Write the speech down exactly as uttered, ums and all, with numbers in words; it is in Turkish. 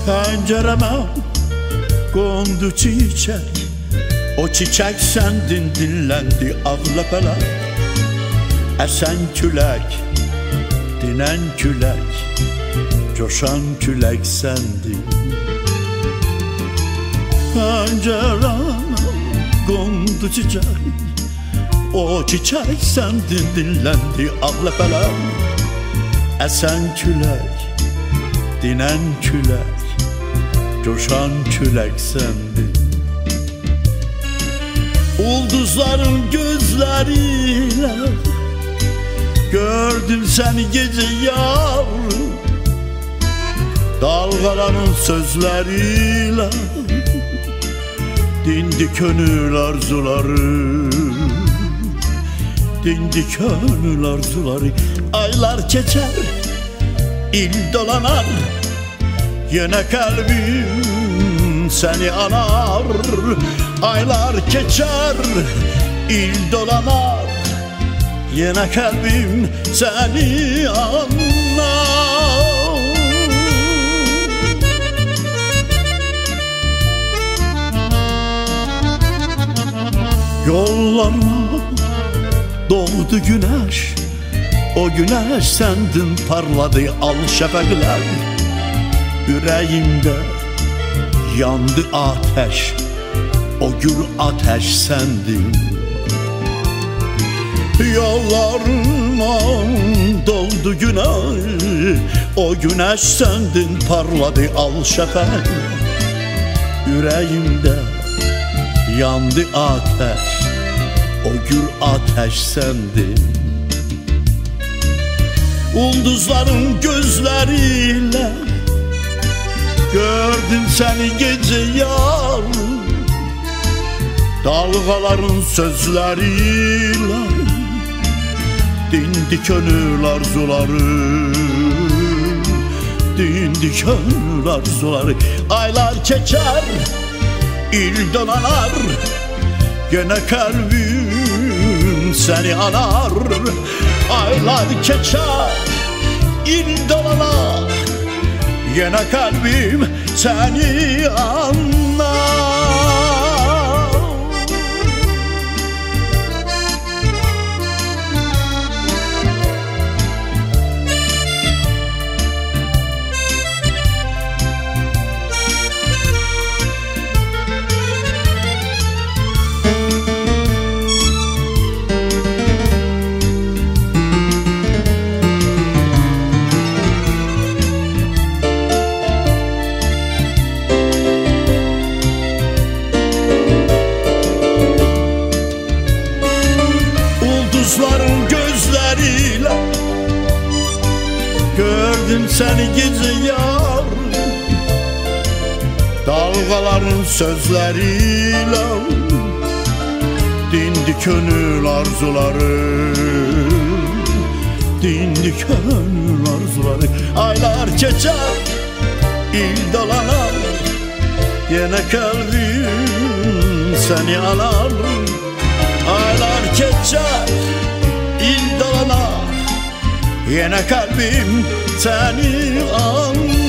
Pencereme kondu çiçek, o çiçek sendin, dinlendi ağlapeler. Esen külek, dinen külek, coşan külek sendin. Pencereme kondu çiçek, o çiçek sendin, dinlendi ağlapeler. Esen külek, dinen külek, coşan külek sendin. Ulduzların gözleriyle gördüm seni gece yavrum, dalgaların sözleriyle dindi gönül arzuları, dindi gönül arzuları. Aylar geçer, il dolanar, yine kalbim seni anar. Aylar geçer, il dolanar, yine kalbim seni anar. Yollarıma doğdu güneş, o güneş sendin, parladı al şefekler. Yüreğimde yandı ateş, o gül ateş sendin. Yollarıma doldu güneş, o güneş sendin, parladı al şefek. Yüreğimde yandı ateş, o gül ateş sendin. Ulduzların gözleriyle gördüm seni gece yavrum, dalgaların sözleriyle dindi gönül arzuları, dindi gönül arzuları. Aylar geçer, il dolanar, gene kalbim seni anar. Aylar geçer, il dolanar, yine kalbim seni anlar. Ulduzların gözleriyle gördüm seni gece yavrum, dalgaların sözleriyle dindi gönül arzuları, dindi gönül arzuları. Aylar geçer, il dolanar, yine kalbim seni anar. Aylar geçer, il dolanar, yine kalbim seni anlar.